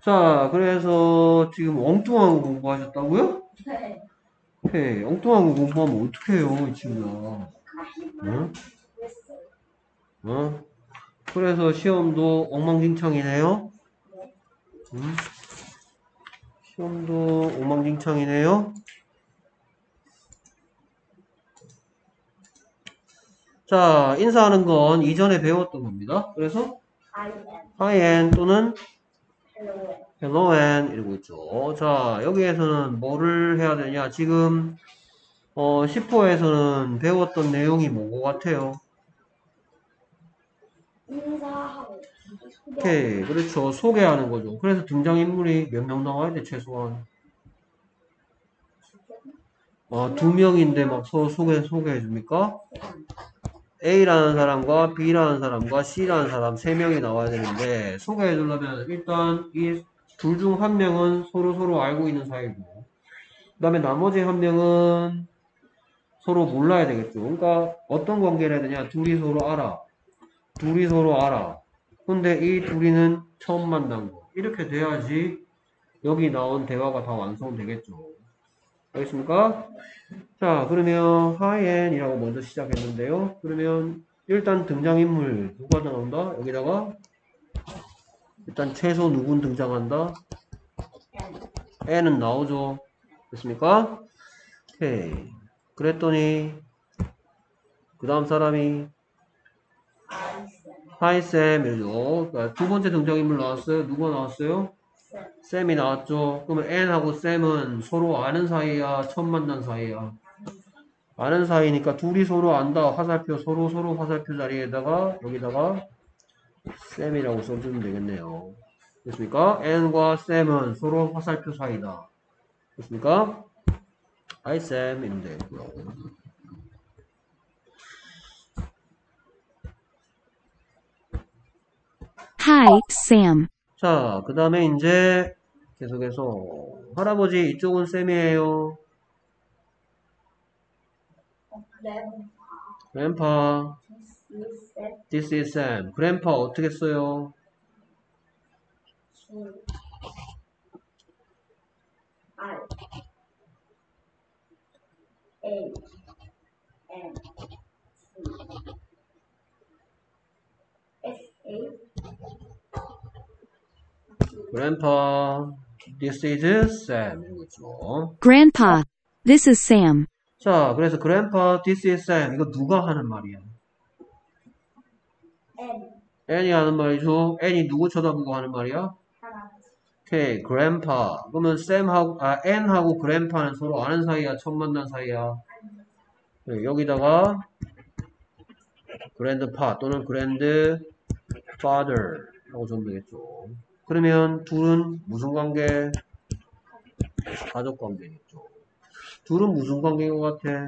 자, 그래서 지금 엉뚱한 거 공부하셨다고요? 네. 오케이, 엉뚱한 거 공부하면 어떡해요, 이 친구야. 응? 어? 그래서 시험도 엉망진창이네요? 응? 시험도 엉망진창이네요? 자, 인사하는 건 이전에 배웠던 겁니다. 그래서 hi and 또는 hello and 이러고 있죠. 자, 여기에서는 뭐를 해야 되냐? 지금 10호에서는 배웠던 내용이 뭐고 같아요? 인사하고 오케이, 그렇죠. 소개하는 거죠. 그래서 등장인물이 몇 명 나와야 돼, 최소한? 2명인데 막 서로 소개해 줍니까? A라는 사람과 B라는 사람과 C라는 사람 3명이 나와야 되는데, 소개해 주려면 일단 이 둘 중 한 명은 서로 알고 있는 사이고, 그 다음에 나머지 한 명은 서로 몰라야 되겠죠. 그러니까 어떤 관계를 해야 되냐? 둘이 서로 알아. 둘이 서로 알아. 근데 이 둘이는 처음 만난 거. 이렇게 돼야지 여기 나온 대화가 다 완성되겠죠. 알겠습니까? 자, 그러면 하이엔이라고 먼저 시작했는데요. 그러면 일단 등장인물 누가 나온다? 여기다가 일단 최소 누군 등장한다? N은 나오죠. 됐습니까? 오케이. 그랬더니 그 다음 사람이 하이쌤 이러죠. 그러니까 두 번째 등장인물 나왔어요. 누가 나왔어요? 쌤이 나왔죠. 그러면 N하고 쌤은 서로 아는 사이야? 처음 만난 사이야? 아는 사이니까 둘이 서로 안다. 화살표 서로 화살표 자리에다가 여기다가 쌤이라고 써주면 되겠네요. 됐습니까? N과 쌤은 서로 화살표 사이다. 됐습니까? Hi 쌤 이러면 되겠고요. Hi, Sam. 자, 그 다음에 이제 계속해서 할아버지 이쪽은 쌤이에요. Grandpa, this is Sam. Grandpa 어떻게 써요? R A N S A Grandpa, this is Sam. 이런 거죠. Grandpa, this is Sam. 자, 그래서 Grandpa, this is Sam. 이거 누가 하는 말이야? N N이 하는 말이죠. N이 누구 쳐다보고 하는 말이야? 할아버지 오케이, Grandpa. 그러면 N하고 Grandpa는 서로 아는 사이야? 처음 만난 사이야? 네, 여기다가 Grandpa 또는 Grandfather 하고 좀 되겠죠. 그러면 둘은 무슨 관계? 가족 관계겠죠. 둘은 무슨 관계인 것 같아?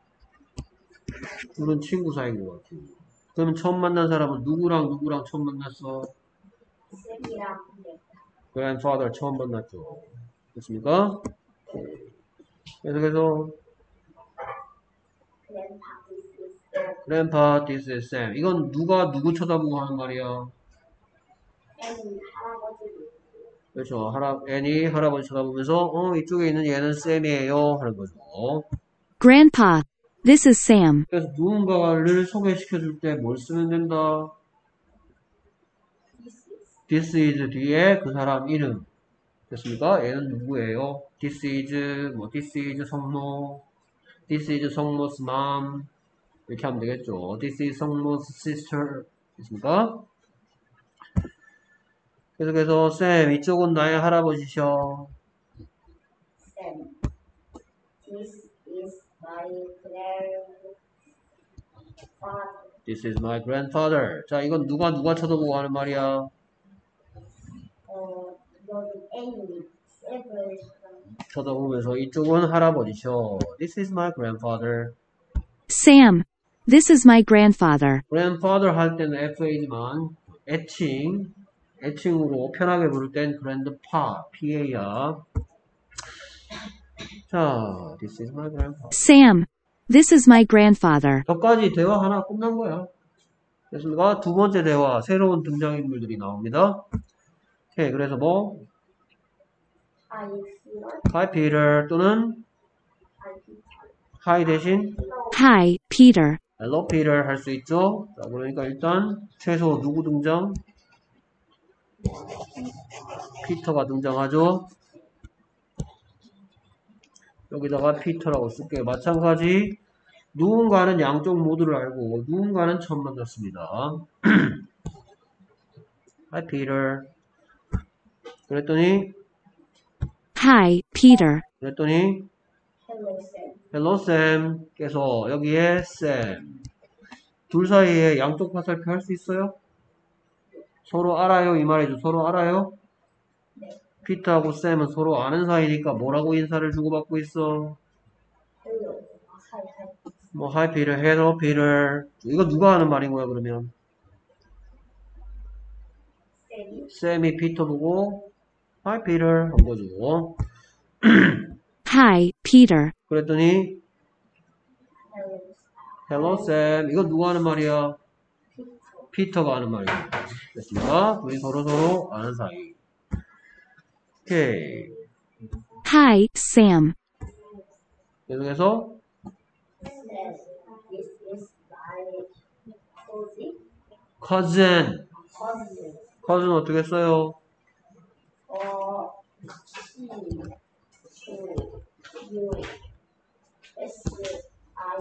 둘은 친구 사이인 것 같아. 그러면 처음 만난 사람은 누구랑 처음 만났어? 쌤이랑 Grandfather 처음 만났죠. 됐습니까? 계속해서 Grandpa, this is Sam. 이건 누가 누구 쳐다보고 하는 말이야? N 할아버지 그렇죠. N이 할아버지 쳐다보면서 이쪽에 있는 얘는 쌤이에요 하는 거죠. Grandpa, this is Sam. 그래서 누군가를 소개시켜줄 때 뭘 쓰면 된다? This is 뒤에 그 사람 이름. 됐습니까? 얘는 누구예요? This is 성모. This is 성모's mom. 이렇게 하면 되겠죠. This is 성모's sister. 됐습니까? 계속해서 쌤, 이쪽은 나의 할아버지셔. Sam This is my grandfather This is my grandfather. 자, 이건 누가 쳐다보고 하는 말이야? 여기 N이 쌤을 쳐다보면서 이쪽은 할아버지셔. This is my grandfather. Sam, this is my grandfather. grandfather 할 때는 FA지만 애칭으로 편하게 부를 땐 grandpa, PA야. 자, this is my grandfather. Sam, this is my grandfather. 여기까지 대화 하나 끝난 거야. 됐습니까? 두 번째 대화, 새로운 등장인물들이 나옵니다. 오케이, 그래서 뭐? Hi Peter. Hi Peter 또는 Hi Peter. Hi 대신 Hi, Peter. Hello Peter 할 수 있죠. 자, 그러니까 일단 최소 누구 등장? 피터가 등장하죠. 여기다가 피터라고 쓸게요. 마찬가지 누군가는 양쪽 모두를 알고 누군가는 처음 만났습니다. Hi Peter 그랬더니 Hi, Peter. Hello Sam. Hello Sam 그래서 여기에 Sam 둘 사이에 양쪽 화살표 할 수 있어요? 서로 알아요 이 말이죠. 서로 알아요? 피터하고 쌤은 서로 아는 사이니까 뭐라고 인사를 주고받고 있어? Hello. Hi hi. 뭐 Hi Peter, Hello Peter 이거 누가 하는 말인 거야 그러면? Sammy. 쌤이 피터 보고 Hi Peter 한 거죠. Hi, Peter. 그랬더니 Hello. Hello Sam 이거 누가 하는 말이야? 피터가 하는 말이야. 됐습니다. 우리 서로 아는 사이. 오케이. Hi, Sam. 계속해서 Sam. This is my cousin. cousin. cousin 어떻게 써요? C Q U S I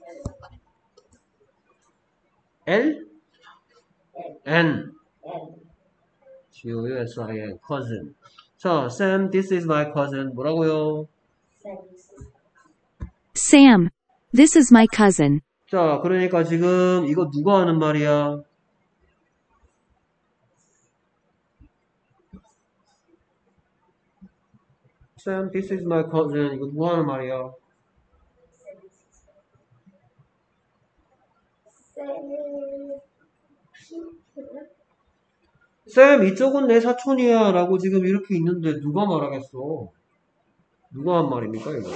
L? N N. N. G-O-U-S-I-N. cousin. 자, Sam, this is my cousin. 뭐라고요? Sam. This is my cousin. 자, 그러니까 지금 이거 누가 하는 말이야? Sam, this is my cousin. 이거 누가 하는 말이야? 쌤, 이쪽은 내 사촌이야. 라고 지금 이렇게 있는데 누가 말하겠어? 누가 한 말입니까, 이거?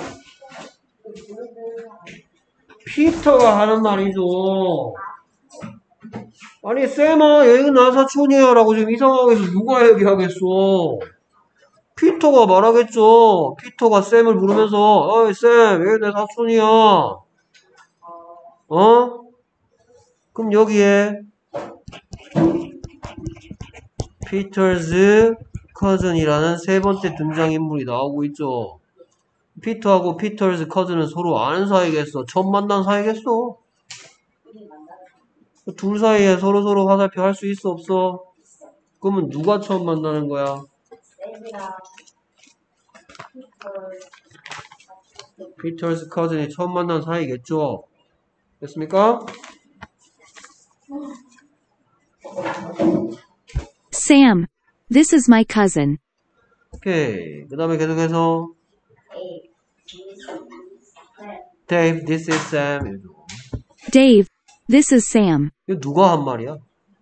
피터가 하는 말이죠. 아니, 쌤아, 여기는 나 사촌이야. 라고 지금 이 상황에서 누가 얘기하겠어? 피터가 말하겠죠. 피터가 쌤을 부르면서, 어이, 쌤, 여기 내 사촌이야. 어? 그럼 여기에 Peter's cousin이라는 세 번째 등장인물이 나오고 있죠. 피터하고 Peter's cousin은 서로 아는 사이겠어? 처음 만난 사이겠어? 둘 사이에 서로 화살표 할 수 있어 없어? 그러면 누가 처음 만나는 거야? Peter's cousin이 처음 만난 사이겠죠? 됐습니까? Sam. This is my cousin. 오케이. 그 다음에 계속해서 Dave, this is Sam. Dave. This is Sam. 이거 누가 한 말이야?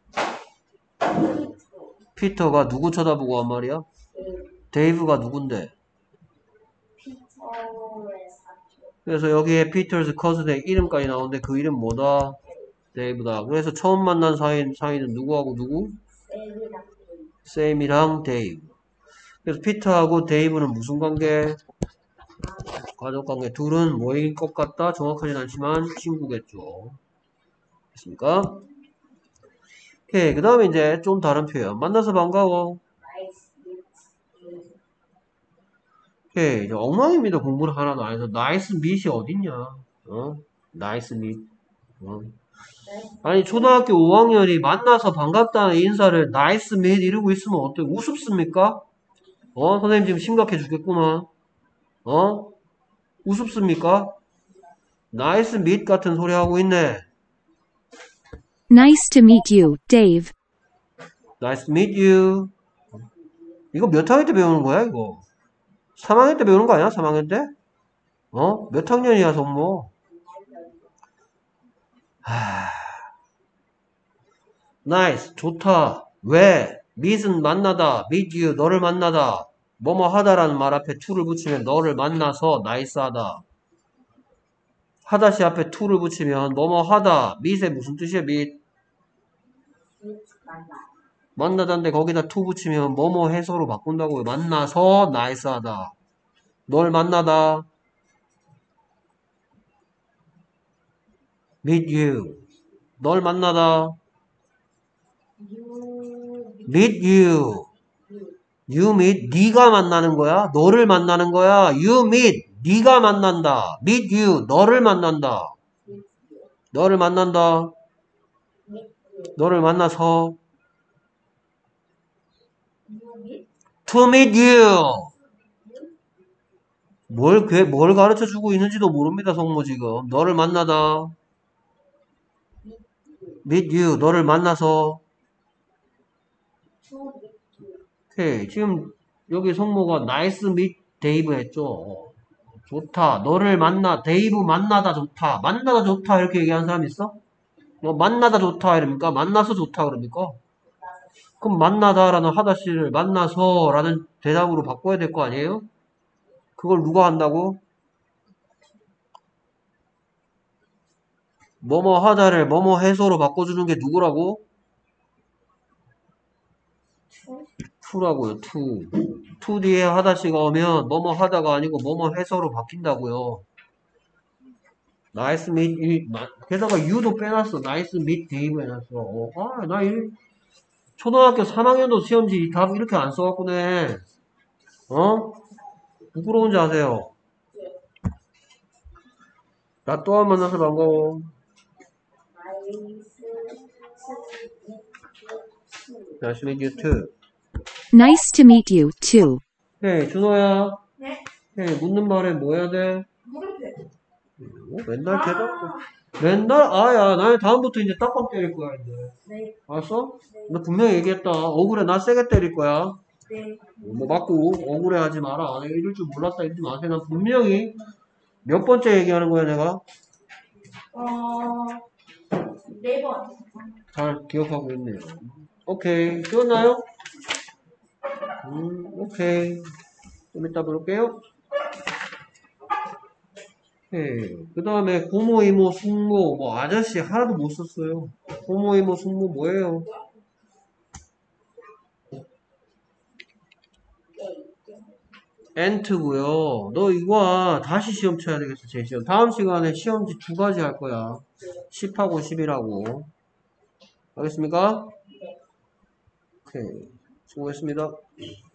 피터가 누구 쳐다보고 한 말이야? 데이브가 누군데? 그래서 여기에 피터's cousin의 이름까지 나오는데 그 이름 뭐다? 데이브다. 그래서 처음 만난 사이는 누구하고 누구? 샘이랑 데이브. 그래서 피터하고 데이브는 무슨 관계? 가족관계. 둘은 뭐인 것 같다? 정확하진 않지만 친구겠죠. 됐습니까? 오케이. 그 다음에 이제 좀 다른 표현. 만나서 반가워. 오케이. 이제 엉망입니다. 공부를 하나도 안 해서. 나이스 밑이 어딨냐? 나이스 밑. 아니, 초등학교 5학년이 만나서 반갑다는 인사를 나이스 밑 이러고 있으면 어때? 우습습니까? 선생님 지금 심각해 죽겠구만. 우습습니까? 나이스 밑 같은 소리 하고 있네. Nice to meet you, Dave. Nice to meet you. 이거 몇 학년 때 배우는 거야, 이거? 3학년 때 배우는 거 아니야? 3학년 때? 몇 학년이야, 성모? Nice, 좋다. 왜? meet은 만나다, meet you, 너를 만나다. 뭐뭐 하다라는 말 앞에 to를 붙이면 너를 만나서 나이스하다. 하다시 앞에 to를 붙이면 뭐뭐 하다. meet의 무슨 뜻이야, meet? 만나다인데 거기다 to 붙이면 뭐뭐 해서로 바꾼다고요. 만나서 나이스하다. 널 만나다. meet you. 널 만나다. you meet you. you meet. 네가 만나는 거야. 너를 만나는 거야. you meet. 네가 만난다. meet you. 너를 만난다. 너를 만난다. 너를 만나서 to meet you. 뭘 가르쳐 주고 있는지도 모릅니다, 성모 지금. 너를 만나다. meet you. 너를 만나서. 오케이. 지금 여기 성모가 nice meet Dave 했죠. 좋다. 너를 만나. 데이브 만나다 좋다. 만나다 좋다. 이렇게 얘기하는 사람 있어? 만나다 좋다. 이럽니까? 만나서 좋다. 그럽니까? 그럼 만나다라는 하다씨를 만나서라는 대답으로 바꿔야 될 거 아니에요? 그걸 누가 한다고? 뭐뭐 하다를 뭐뭐 해서로 바꿔주는 게 누구라고? to라고요. to 뒤에 하다씨가 오면 뭐뭐 하다가 아니고 뭐뭐 해서로 바뀐다고요. 나이스 밋 게다가 you도 빼놨어. 나이스 밋 데이브 해놨어. 나 초등학교 3학년도 시험지 답 이렇게 안 써갖고네. 부끄러운지 아세요? 나 또 한 번 만나서 반가워. Nice to meet you too. Nice to meet you, too. 헤이, 준호야. 네. 헤이, 묻는 말에 뭐 해야 돼? 물음표. 맨날 대답. 맨날, 아야, 나는 다음부터 이제 딱밤 때릴 거야, 이제. 네. 알았어? 나 분명히 얘기했다. 억울해, 나 세게 때릴 거야. 네. 뭐 맞고, 억울해 하지 마라. 내가 이럴 줄 몰랐다, 이러지 마세요. 난 분명히 몇 번째 얘기하는 거야, 내가? 4번. 잘 기억하고 있네요. 오케이. 쉬웠나요? 오케이. 좀 이따 볼게요. 그 다음에 고모, 이모, 숙모, 뭐 아저씨 하나도 못 썼어요. 고모, 이모, 숙모 뭐예요? 엔트고요. 너 이거 다시 시험 쳐야 되겠어, 제 시험. 다음 시간에 시험지 2가지 할 거야. 10하고 11하고. 알겠습니까? 오케이. 수고했습니다.